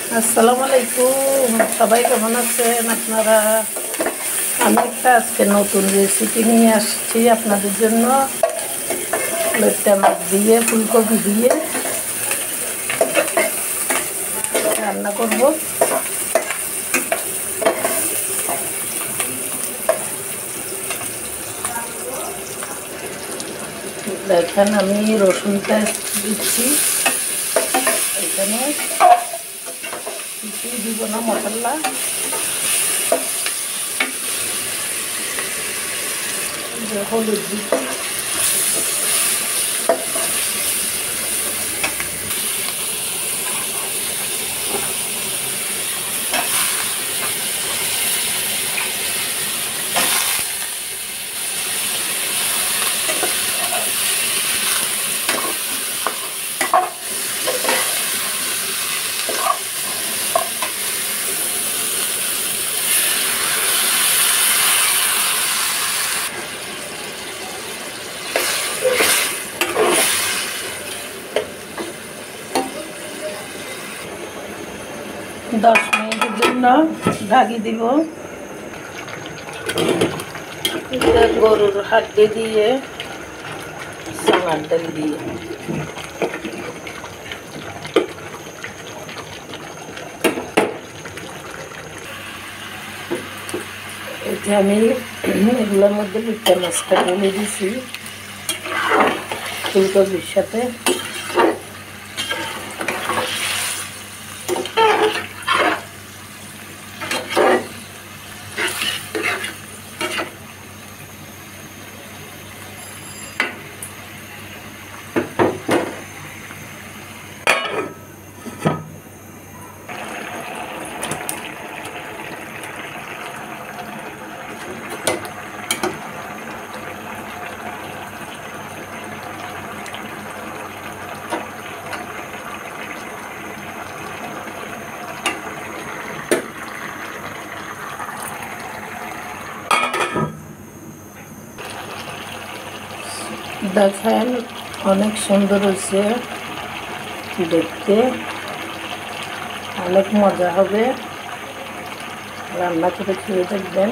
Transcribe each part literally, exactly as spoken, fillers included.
আসসালামু আলাইকুম, সবাই কেমন আছেন আপনারা? আমি একটা আজকে নতুন রেসিপি নিয়ে আসছি আপনাদের জন্য। লইট্টা মাছ দিয়ে ফুলকপি দিয়ে রান্না করব। দেখেন আমি রসুনটা দিচ্ছি, এখানে কিছুই দিব না মশলা। হলুদ দিচ্ছি, দশ মিনিটের জন্য ঢাকি দিব। গরুর হাড্ডি দিয়ে চানার ডাল দিয়ে এটা আমি এগুলোর মধ্যে লইট্টা মাছটা ঢেলে দিছি ফুলকপির সাথে। দেখেন অনেক সুন্দর হয়েছে দেখতে, অনেক মজা হবে, রান্না করে খেয়ে দেখবেন,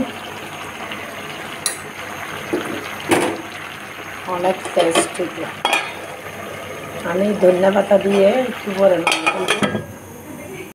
অনেক টেস্ট। আমি ধনিয়া পাতা দিয়ে একটু পরে রান্না করব।